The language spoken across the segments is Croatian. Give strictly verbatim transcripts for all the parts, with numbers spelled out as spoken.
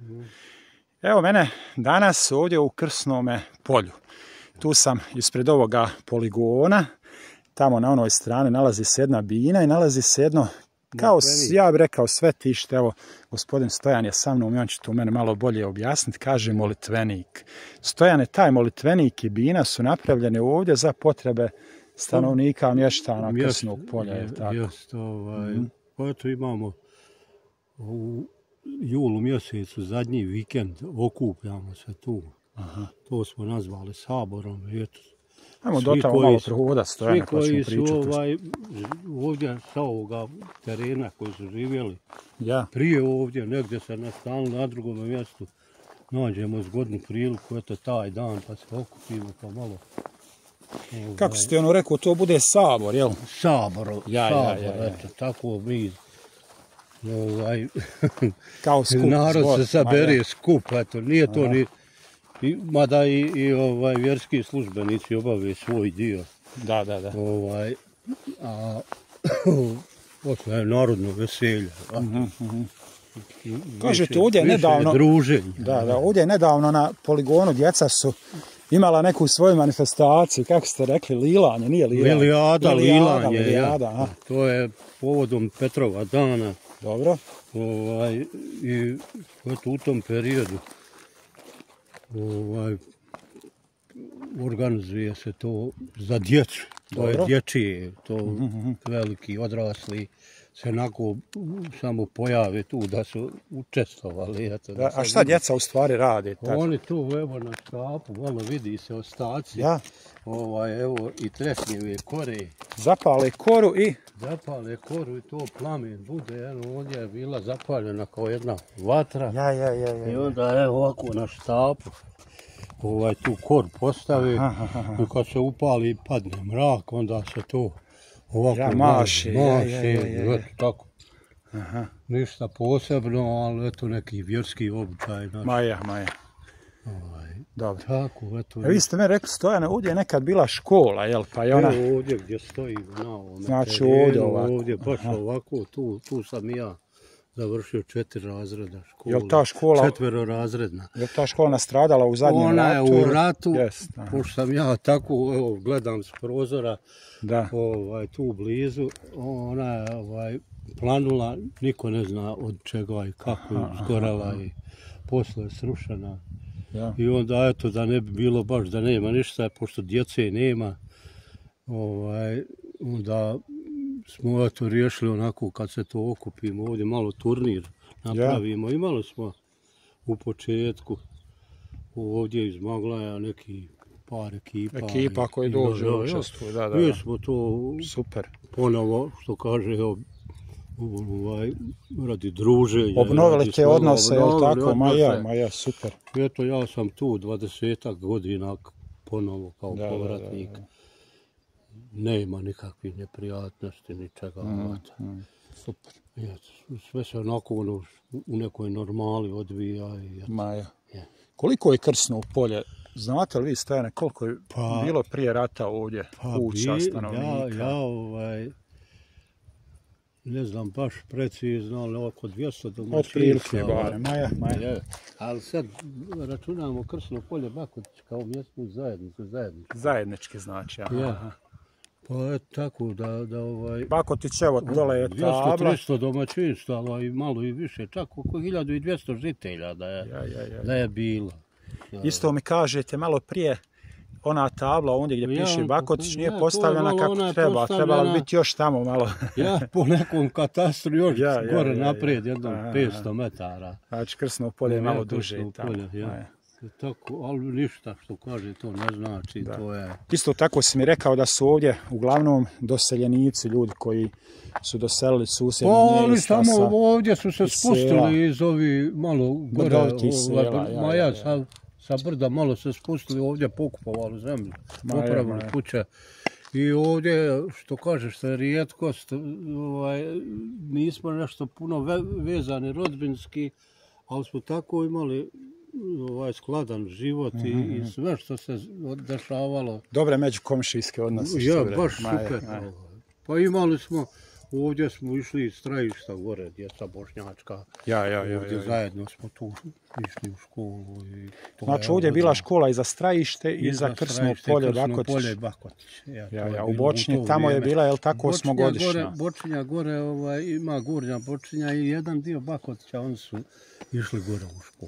Evo mene danas ovdje u Krsnome polju. Tu sam ispred ovoga poligona. Tamo na onoj strani nalazi se jedna bina i nalazi se jedno, kao ja bih rekao, svetište. Evo, gospodin Stojan je sa mnom i on će to mene malo bolje objasniti. Kaže molitvenik. Stojane, taj molitvenik i bina su napravljene ovdje za potrebe stanovnika mještana Krsnog polja. Je, jest, ovaj, mm. Pa eto imamo u julu mjesecu zadnji vikend, okupljamo se tu. Aha. To smo nazvali saborom. Eto, ajmo do tamo malo prohoda Stojana, pa ćemo pričati. Svi koji su ovaj, ovdje sa ovoga terena koji su živjeli, ja. Prije ovdje, negdje se nastanuli na drugom mjestu, nađemo zgodnu priliku, eto taj dan, pa se okupimo, pa malo... Ovaj, kako ste ono rekao, to bude sabor, jel? Sabor, ja, sabor, ja, ja, ja. Eto, tako mi... Ovaj, kao skup, narod zbor, se sabere, skup, eto, nije to ni... I, mada i, i ovaj, vjerski službenici obave svoj dio. Da, da, da. Ovaj, a posle je narodno veselje. Uh -huh, uh -huh. Kažete, ovdje je nedavno... druženje. Da, da, ovdje je nedavno na poligonu djeca su imala neku svoju manifestaciju, kako ste rekli, lilanje, nije lilanje? Lilijada, lilanje, lilijada, ja. To je povodom Petrova dana. Dobro. Ovaj, i eto, u tom periodu ovaj, organizuje se to za djecu. To dobro. Je dječije, to mm -hmm. veliki odrasli se onako samo pojave tu da su učestvovali. Eto, da, a šta vidi. Djeca u stvari rade? Tako? Oni tu evo na štapu, malo vidi se ostaci. Ja. Ovaj, evo i tresnjeve kore. Zapale koru i? Zapale koru i to plamen bude. Eno, ovdje je bila zapaljena kao jedna vatra. Ja, ja, ja, ja. I onda evo ovako na štapu ovaj, tu kor postavi. Aha, aha. I kad se upali i padne mrak, onda se to ovako ja, maši, maši, ja, ja, ja, ja. Eto, tako. Aha. Ništa posebno, ali eto neki vjerski običaj. Naš. Maja, Maja. Ovaj, dobro. Tako, eto. E, vi ste me rekli, Stojane, ovdje je nekad bila škola, jel? Pa je ona... Evo ovdje gdje stoji na ovome. Znači ovdje ovako. Ovdje baš aha. Ovako, tu, tu sam ja završio četiri razreda škole. Jel ta škola... Četvero razredna. Jel ta škola nastradala u zadnjem ona ratu? Ona je u ratu, yes, pošto sam ja tako, evo, gledam s prozora, da. Ovaj, tu blizu, ona je ovaj, planula, niko ne zna od čega i kako je zgorela i posle je srušena. Ja. I onda, eto, da ne bi bilo baš da nema ništa, pošto djece nema, ovaj, onda smo eto riješili onako kad se to okupimo, ovdje malo turnir napravimo. Ja. Imali smo u početku ovdje iz Maglaja neki par ekipa. Ekipa koji dođe u učestvu, da, da. Mi smo to super. Ponovo, što kaže, evo, ovaj, radi druženja. Obnovili te odnose, jel tako? Maja, Maja, super. Eto, ja sam tu dvadesetak godina ponovo kao da, povratnik. Da, da, da. Nema nikakvih neprijatnosti, ničega. Mm, mm. Super. Sve se onako ono, u nekoj normali odvija. I, Maja. Je. Koliko je Krsno polje? Znate li vi, Stojane, koliko je pa, bilo prije rata ovdje pa kuća, stanovnika? Ja, ja ovaj, ne znam baš precizno, ali oko dvjesto domaćinstva. Otprilike, bare, Maja, Maja. Je. Ali sad računamo Krsno polje Bakotić kao mjesnu zajednicu, zajednički. Zajednički znači, aha. Ja. Pa je tako da, da ovaj... Bakotić, evo, dole je tabla. dvjesto do tristo domaćinstava i malo i više, čak oko hiljadu i dvjesto žitelja da je, ja, ja, ja. Da je bilo. Ja. Isto mi kažete, malo prije, ona tabla ondje gdje piše ja, Bakotić nije ja, postavljena kako treba, trebala biti još tamo malo. Ja, po nekom katastru još ja, ja, gore ja, ja, naprijed, jedno aha, petsto metara. Znači, Krsno polje je malo duže i tamo. Polje, ja. Tako, ali ništa što kaže to ne znači, da. To je... Isto tako si mi rekao da su ovdje uglavnom doseljenici, ljudi koji su doselili susjedne mjesta. Pa oni samo ovdje su se spustili iz ovi malo gore, sela, ja, Maja, ja, ja. Sa, sa brda malo se spustili ovdje, pokupovali zemlju, popravili kuće. I ovdje, što kažeš, što je rijetkost, ovaj, nismo nešto puno ve, vezani rodbinski, ali smo tako imali ovaj skladan život mm -hmm. i sve što se dešavalo. Dobre međukomšijske odnose. Ja, baš super. Maja, Maja. Pa imali smo ovdje smo išli iz Strajišta gore, djeca bošnjačka. Ja, ja, ja. Ovdje zajedno smo tu išli u školu. Znači ovdje je bila škola i za Strajište i za Krsno polje, Bakotić. Polje Bakotić. Ja, ja, u Bočnji tamo je bila, jel tako, osmogodišnja? Bočinja gore ima Gornja Bočinja i jedan dio Bakotića, oni su išli gore u školu.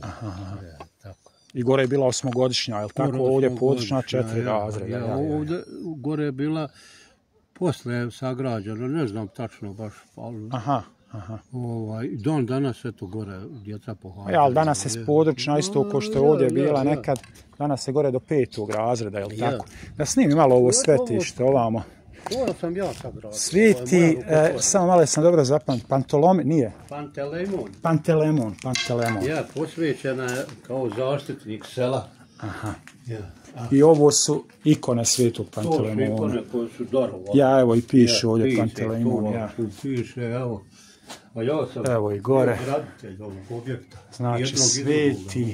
I gore je bila osmogodišnja, jel tako, ovdje područna četiri razreda. Ja, ovdje gore je bila, posle je sagrađeno, ne znam tačno baš, ali... Aha, aha. Don danas, eto, gore djeca pohađaju. Ja, ali danas je područna isto ko što je ovdje bila nekad, danas je gore do petog razreda, jel tako? Da snimi malo ovo svetište ovamo. Ovo sam ja sad radio. Sviti, samo malo sam dobro zapamtio, Pantolome, nije? Pantelemon. Pantelemon, Pantelemon. Ja, posvećena je kao zaštitnik sela. Aha. I ovo su ikone Svetog Pantelemona. To su ikone koje su darovali. Ja, evo i piše ovdje Pantelemon. Piše, evo. A ja sam evo i gore. graditelj ovog objekta. Znači, Sveti...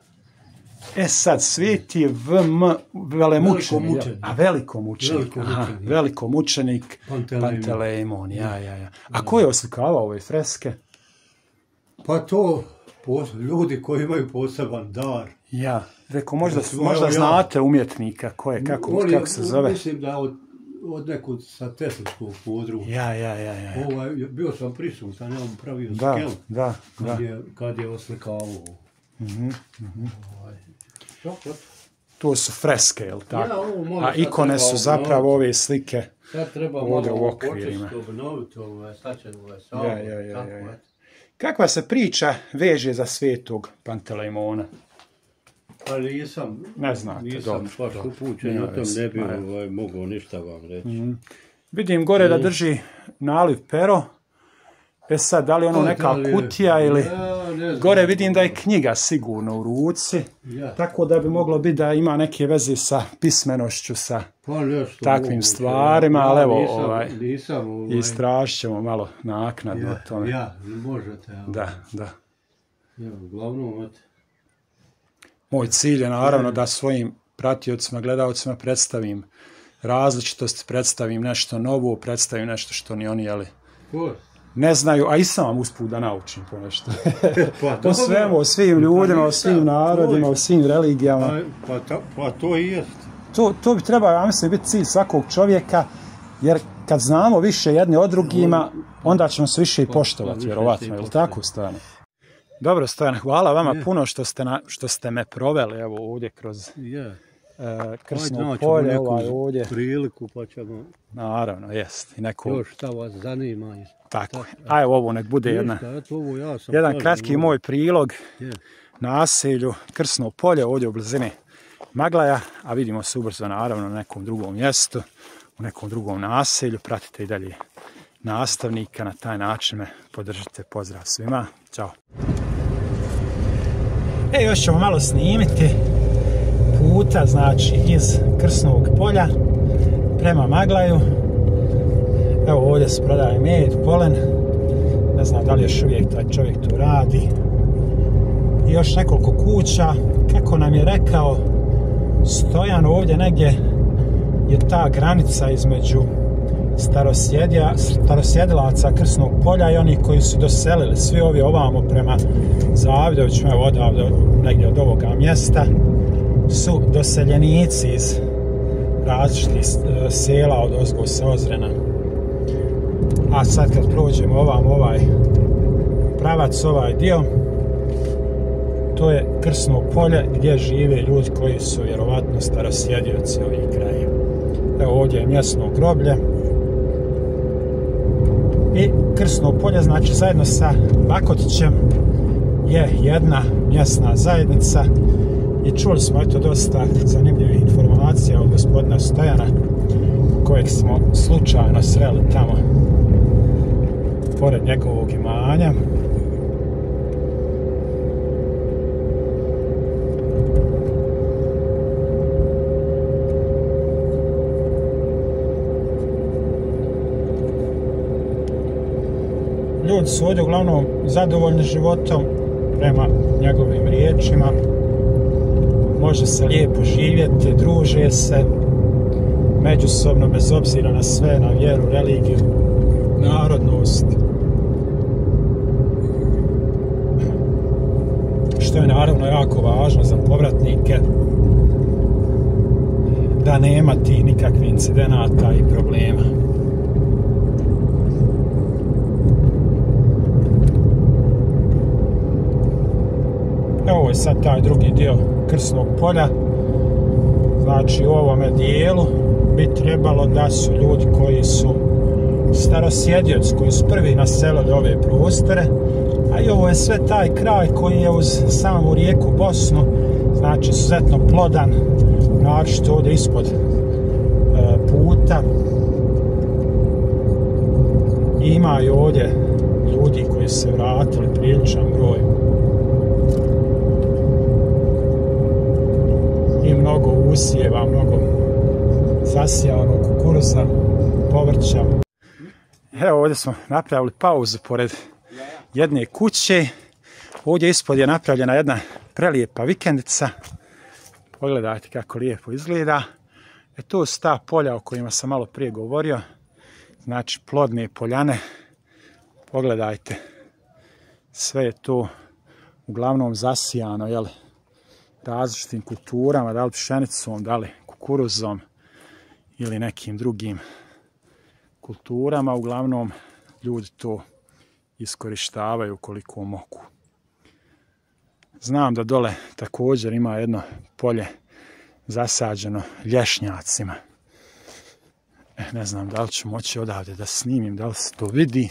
E sad, Sveti je V M velemučenik. A velikomučenik. Aha, velikomučenik Pantelemon. Ja, ja, ja. A ko je oslikavao ove freske? Pa to ljudi koji imaju poseban dar. Ja, reko, možda, možda znate umjetnika ko je, kako, On, kako se zove. Mislim da od, od nekog sa Tesličkog područja. Ja, ja, ja, ja. Ovaj, bio sam prisutan, ja vam pravio da, skel da, kad, da. Je, kad je oslikavao. Mm-hmm, mm-hmm. Ovaj. To su freske, jel tako? Ja, ovo a ikone su zapravo ove slike sad treba ovdje u malo okvirima. početi obnoviti ove, sad će ove same. Ja, ja, ja, ja, ja. Kakva se priča veže za Svetog Pantelemona? Pa nisam, ne znate, nisam baš upućen, o tom ne bi ovaj, mogao ništa vam reći. Mm. Vidim gore mm. da drži naliv pero. E sad, da li ono neka li kutija ili... Ja, gore vidim da je knjiga sigurno u ruci. Ja. Tako da bi moglo biti da ima neke veze sa pismenošću, sa pa takvim moguće, stvarima, ja, ali evo, nisam, ovaj, nisam, ovaj... istražit ćemo malo naknadno ja, o tome. Ja, možete. Ja. Da, da. Ja, uglavnom, moj cilj je naravno da svojim pratiocima, gledalcima predstavim različitost, predstavim nešto novo, predstavim nešto što ni oni, jeli, ne znaju, a i sam vam usput da naučim po nešto. Pa, o svemu, o svim ljudima, o svim narodima, o svim religijama. Pa, pa, pa to i jest. To, to bi trebao, ja mislim, biti cilj svakog čovjeka, jer kad znamo više jedni od drugima, onda ćemo se više i poštovati, vjerovatno, je li tako, Stojane? Dobro, Stojan, hvala vama yeah. puno što ste, na, što ste me proveli, evo, ovdje kroz yeah. uh, Krsno polje, ovaj ovdje. Priliku, pa ćemo... Naravno, jest. I neko... Još šta vas zanima. Tako je. A evo, ovo nek bude jedna, eto, ovo ja sam jedan kratki moj prilog yeah. naselju Krsno polje, ovdje u blizini Maglaja, a vidimo se ubrzo, naravno, na nekom drugom mjestu, u nekom drugom naselju. Pratite i dalje nastavnika, na taj način me podržite. Pozdrav svima. Ćao. E, još ćemo malo snimiti puta, znači, iz Krsnog polja prema Maglaju. Evo, ovdje se prodaje med, polen. Ne znam da li još uvijek taj čovjek tu radi. I još nekoliko kuća. Kako nam je rekao Stojan, ovdje negdje je ta granica između starosjedilaca Krsnog polja i oni koji su doselili, svi ovi ovamo prema Zavidoviću, evo odavde, negdje od ovoga mjesta, su doseljenici iz različitih sela od ozgo sa Ozrena. A sad kad prođemo ovam ovaj pravac, ovaj dio, to je Krsno polje gdje žive ljudi koji su vjerovatno starosjedioci ovih kraja. Evo ovdje je mjesno groblje. I Krsno polje, znači zajedno sa Bakotićem, je jedna mjesna zajednica i čuli smo eto dosta zanimljivih informacija od gospodina Stojana, kojeg smo slučajno sreli tamo pored njegovog imanja. Ljudi su ovdje uglavnom zadovoljni životom, prema njegovim riječima. Može se lijepo živjeti, druže se međusobno bez obzira na sve, na vjeru, religiju, narodnost. Što je naravno jako važno za povratnike, da nema ti nikakvih incidenata i problema. Evo je sad taj drugi dio Krsnog polja. Znači u ovome dijelu bi trebalo da su ljudi koji su starosjedioci, koji su prvi naselili ove prostore, a i ovo je sve taj kraj koji je uz samu rijeku Bosnu, znači izuzetno plodan, naročito ovdje ispod e, puta. I ima i ovdje ljudi koji su se vratili, priličan broj. I mnogo usjeva, mnogo zasijanog kukuruza, povrća. Evo ovdje smo napravili pauzu pored jedne kuće. Ovdje ispod je napravljena jedna prelijepa vikendica. Pogledajte kako lijepo izgleda. E tu su ta polja o kojima sam malo prije govorio. Znači plodne poljane. Pogledajte. Sve je tu uglavnom zasijano, jel, različitim kulturama, da li pšenicom, da li kukuruzom ili nekim drugim kulturama. Uglavnom ljudi to iskorištavaju koliko mogu. Znam da dole također ima jedno polje zasađeno lješnjacima. E, ne znam da li ću moći odavde da snimim, da li se to vidi.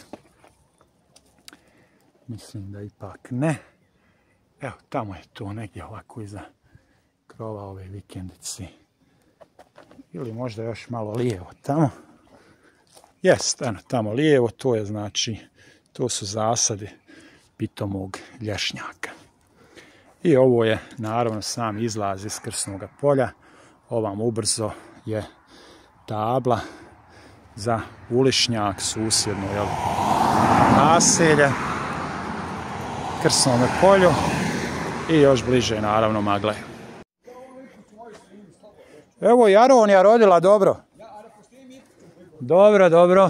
Mislim da ipak ne. Evo, tamo je to negdje ovako iza krova ove vikendice. Ili možda još malo lijevo tamo. Jest, eno, tamo lijevo, to je znači, to su zasade pitomog lješnjaka. I ovo je naravno sam izlaz iz Krsnog polja. Ovam ubrzo je tabla za Ulišnjak, susjedno, jel, naselje Krsnome polju i još bliže naravno Magleju. Evo Jaronija rodila dobro. Dobro, dobro.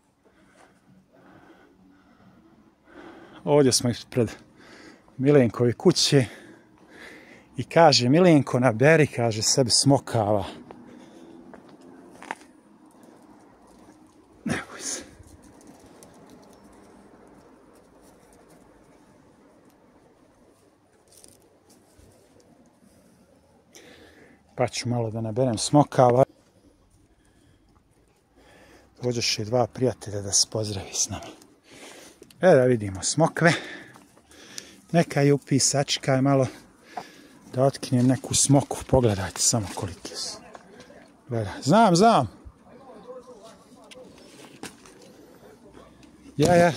Ovdje smo ispred Milenkove kuće i kaže Milenko naberi, kaže, sebi smokava. Ne boj se. Pa ću malo da naberem smokava. Dođeš i dva prijatelja da se pozdravi s nama. E da vidimo smokve. Neka je upisačka je malo da otkinem neku smoku. Pogledajte samo kolike su. Gleda. Znam, znam. Ja, ja.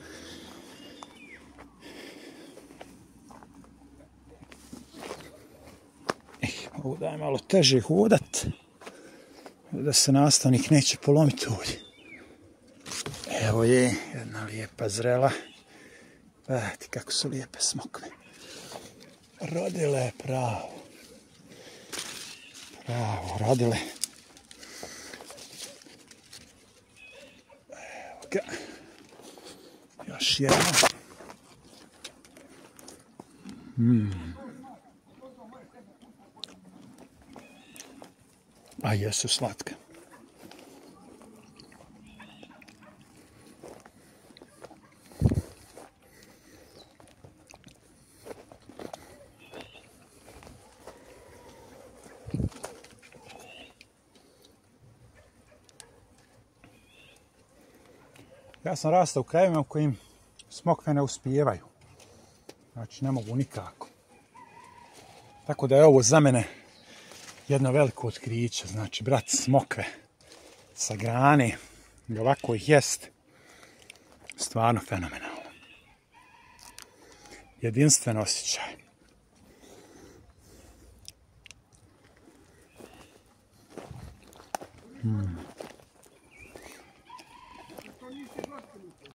Ovo da je malo teže hodat. Da se nastavnik neće polomiti ovdje. Evo je jedna lijepa zrela. Gledajte kako su lijepe smokve. Rodile pravo. Pravo, rodile. Evo ga. Još jedna. Mm. A jesu slatka. Ja sam rastao u krajevima u kojim smokve ne uspijevaju. Znači ne mogu nikako. Tako da je ovo za mene jedno veliko otkriće. Znači brat smokve sa grane i ovako ih jest. Stvarno fenomenalno. Jedinstven osjećaj. Hmm.